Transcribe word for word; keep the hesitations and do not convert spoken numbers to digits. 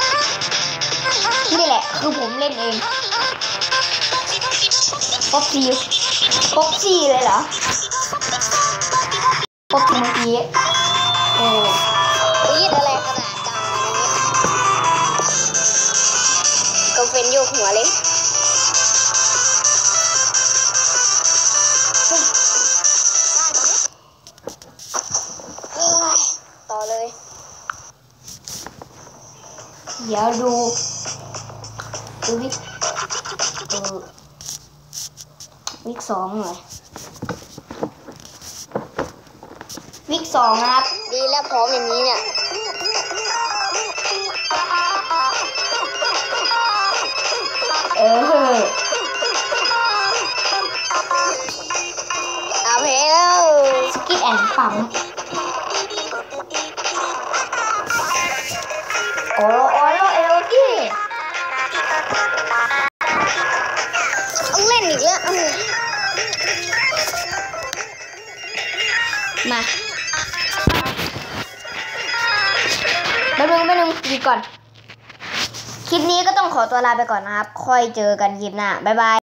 นี่แหละคือผมเล่นเองป๊อปซี่ป๊อปซี่เลยเหรอป๊อปซี่เมื่อกี้โอ้ยอะไรขนาดดังอะไรเงี้ยก็เป็นโยกหัวเลยต่อเลยเดี๋ยวดูดูวิกเออวิกสองหน่อยวิกสองนะครับดีแล้วพร้อมอย่างนี้เนี่ยเออเอาเพลแล้วสกิทแอนด์ปั๊มโอ้โอ้เอลกี้เล่นอีกแล้วมาแป๊บนึงแป๊บนึงหยุดก่อนคลิปนี้ก็ต้องขอตัวลาไปก่อนนะครับค่อยเจอกันคลิปหน้าบ๊ายบาย